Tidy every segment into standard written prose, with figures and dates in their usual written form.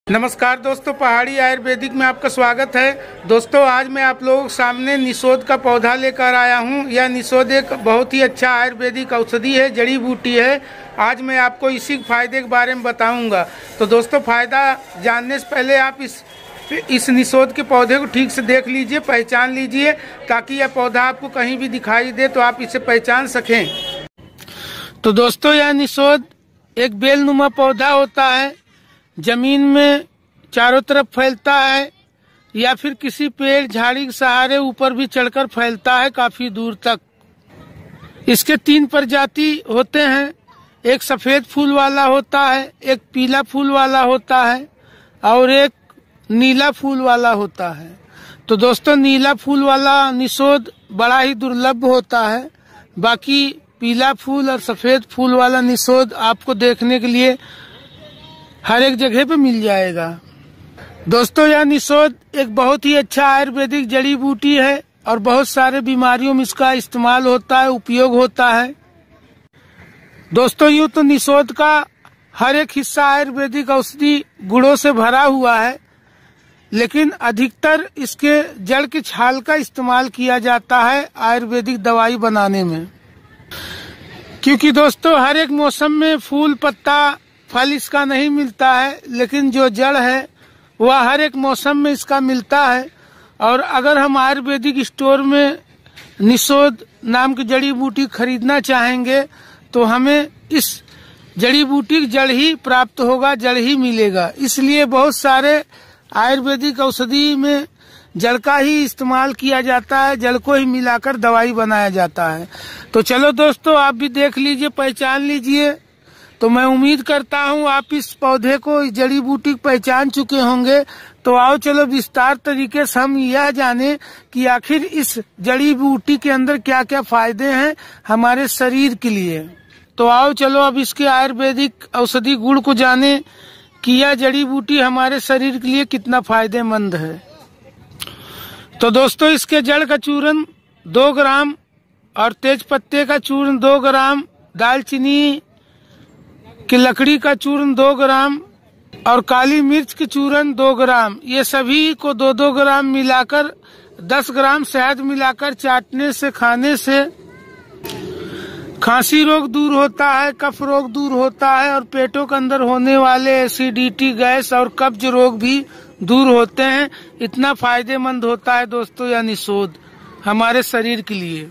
नमस्कार दोस्तों, पहाड़ी आयुर्वेदिक में आपका स्वागत है। दोस्तों, आज मैं आप लोगों के सामने निषोद का पौधा लेकर आया हूं। यह निषोद एक बहुत ही अच्छा आयुर्वेदिक औषधि है, जड़ी बूटी है। आज मैं आपको इसी फायदे के बारे में बताऊंगा। तो दोस्तों, फायदा जानने से पहले आप इस निषोद के पौधे को ठीक से देख लीजिए, पहचान लीजिए, ताकि यह पौधा आपको कहीं भी दिखाई दे तो आप इसे पहचान सकें। तो दोस्तों, यह निषोद एक बेलनुमा पौधा होता है, जमीन में चारों तरफ फैलता है या फिर किसी पेड़ झाड़ी के सहारे ऊपर भी चढ़कर फैलता है काफी दूर तक। इसके 3 प्रजाति होते हैं, एक सफेद फूल वाला होता है, एक पीला फूल वाला होता है और एक नीला फूल वाला होता है। तो दोस्तों, नीला फूल वाला निषोद बड़ा ही दुर्लभ होता है। बाकी पीला फूल और सफेद फूल वाला निषोद आपको देखने के लिए हर एक जगह पे मिल जाएगा। दोस्तों, यह निषोद एक बहुत ही अच्छा आयुर्वेदिक जड़ी बूटी है और बहुत सारे बीमारियों में इसका इस्तेमाल होता है, उपयोग होता है। दोस्तों, यूँ तो निषोद का हर एक हिस्सा आयुर्वेदिक औषधि गुणों से भरा हुआ है, लेकिन अधिकतर इसके जड़ की छाल का इस्तेमाल किया जाता है आयुर्वेदिक दवाई बनाने में। क्योंकि दोस्तों, हर एक मौसम में फूल पत्ता फल इसका नहीं मिलता है, लेकिन जो जड़ है वह हर एक मौसम में इसका मिलता है। और अगर हम आयुर्वेदिक स्टोर में निषोद नाम की जड़ी बूटी खरीदना चाहेंगे तो हमें इस जड़ी बूटी की जड़ ही प्राप्त होगा, जड़ ही मिलेगा। इसलिए बहुत सारे आयुर्वेदिक औषधि में जड़ का ही इस्तेमाल किया जाता है, जड़ को ही मिलाकर दवाई बनाया जाता है। तो चलो दोस्तों, आप भी देख लीजिए, पहचान लीजिए। तो मैं उम्मीद करता हूँ आप इस पौधे को, इस जड़ी बूटी को पहचान चुके होंगे। तो आओ चलो विस्तार तरीके से हम यह जाने कि आखिर इस जड़ी बूटी के अंदर क्या क्या फायदे हैं हमारे शरीर के लिए। तो आओ चलो अब इसके आयुर्वेदिक औषधि गुण को जाने कि यह जड़ी बूटी हमारे शरीर के लिए कितना फायदेमंद है। तो दोस्तों, इसके जड़ का चूर्ण 2 ग्राम और तेज पत्ते का चूर्ण 2 ग्राम, दालचीनी की लकड़ी का चूर्ण 2 ग्राम और काली मिर्च के चूर्ण 2 ग्राम, ये सभी को 2-2 ग्राम मिलाकर 10 ग्राम शहद मिलाकर चाटने से, खाने से खांसी रोग दूर होता है, कफ रोग दूर होता है और पेटों के अंदर होने वाले एसिडिटी, गैस और कब्ज रोग भी दूर होते हैं। इतना फायदेमंद होता है दोस्तों यह निषोद हमारे शरीर के लिए।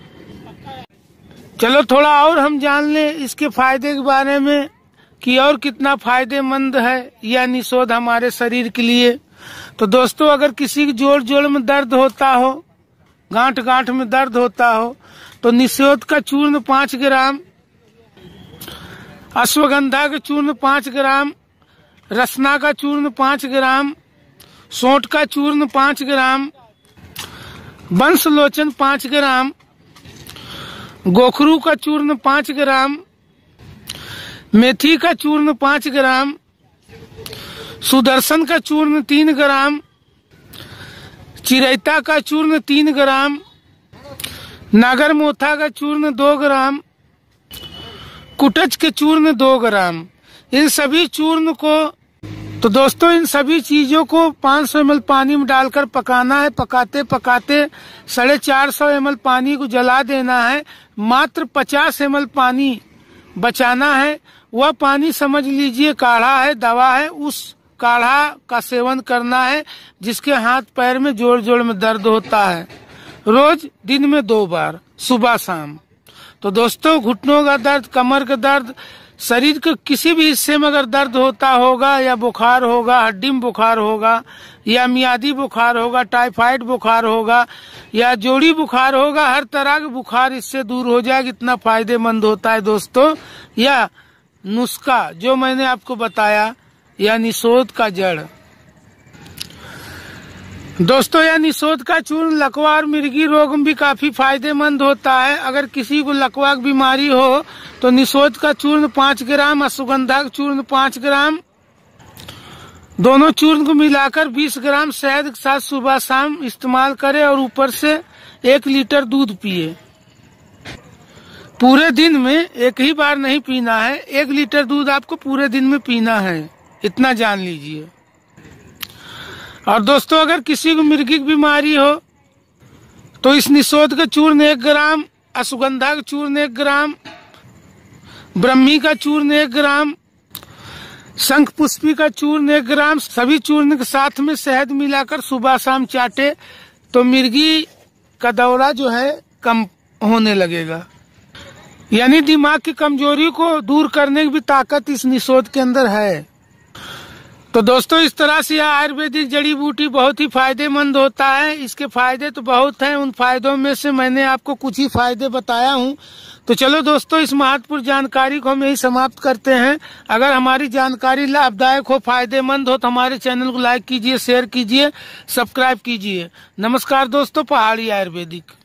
चलो थोड़ा और हम जान लें इसके फायदे के बारे में कि और कितना फायदेमंद है यह निषोद हमारे शरीर के लिए। तो दोस्तों, अगर किसी के जोड़ में दर्द होता हो, गांठ में दर्द होता हो, तो निषोद का चूर्ण 5 ग्राम, अश्वगंधा का चूर्ण 5 ग्राम, रसना का चूर्ण 5 ग्राम, सोंठ का चूर्ण 5 ग्राम, बंसलोचन 5 ग्राम, गोखरू का चूर्ण 5 ग्राम, मेथी का चूर्ण 5 ग्राम, सुदर्शन का चूर्ण 3 ग्राम, चिरैता का चूर्ण 3 ग्राम, नागरमोथा का चूर्ण 2 ग्राम, कुटच के चूर्ण 2 ग्राम। इन सभी चूर्ण को, तो दोस्तों, इन सभी चीजों को 500 ml पानी में डालकर पकाना है। पकाते पकाते 450 ml पानी को जला देना है। मात्र 50 ml पानी बचाना है। वह पानी समझ लीजिए काढ़ा है, दवा है। उस काढ़ा का सेवन करना है जिसके हाथ पैर में जोड़ में दर्द होता है, रोज दिन में 2 बार, सुबह शाम। तो दोस्तों, घुटनों का दर्द, कमर का दर्द, शरीर के किसी भी हिस्से में अगर दर्द होता होगा या बुखार होगा, हड्डी में बुखार होगा या मियादी बुखार होगा, टाइफाइड बुखार होगा या जोड़ी बुखार होगा, हर तरह के बुखार इससे दूर हो जाएगा। इतना फायदेमंद होता है दोस्तों यह नुस्खा जो मैंने आपको बताया, यह निषोद का जड़। दोस्तों, यह निषोद का चूर्ण लकवा और मिर्गी रोग में भी काफी फायदेमंद होता है। अगर किसी को लकवा की बीमारी हो तो निषोद का चूर्ण 5 ग्राम, अश्वगंधा का चूर्ण 5 ग्राम, दोनों चूर्ण को मिलाकर 20 ग्राम शहद के साथ सुबह शाम इस्तेमाल करें और ऊपर से 1 लीटर दूध पिए। पूरे दिन में एक ही बार नहीं पीना है, 1 लीटर दूध आपको पूरे दिन में पीना है, इतना जान लीजिए। और दोस्तों अगर किसी को मिर्गी की बीमारी हो तो इस निशोध का चूर्ण 1 ग्राम, अश्वगंधा का चूर्ण 1 ग्राम, ब्रह्मी का चूर्ण 1 ग्राम, शंख पुष्पी का चूर्ण 1 ग्राम, सभी चूर्ण के साथ में शहद मिलाकर सुबह शाम चाटे तो मिर्गी का दौरा जो है कम होने लगेगा। यानी दिमाग की कमजोरी को दूर करने की भी ताकत इस निशोध के अंदर है। तो दोस्तों इस तरह से यह आयुर्वेदिक जड़ी बूटी बहुत ही फायदेमंद होता है। इसके फायदे तो बहुत हैं, उन फायदों में से मैंने आपको कुछ ही फायदे बताया हूं। तो चलो दोस्तों इस महत्वपूर्ण जानकारी को हम यही समाप्त करते हैं। अगर हमारी जानकारी लाभदायक हो, फायदेमंद हो तो हमारे चैनल को लाइक कीजिए, शेयर कीजिए, सब्सक्राइब कीजिए। नमस्कार दोस्तों, पहाड़ी आयुर्वेदिक।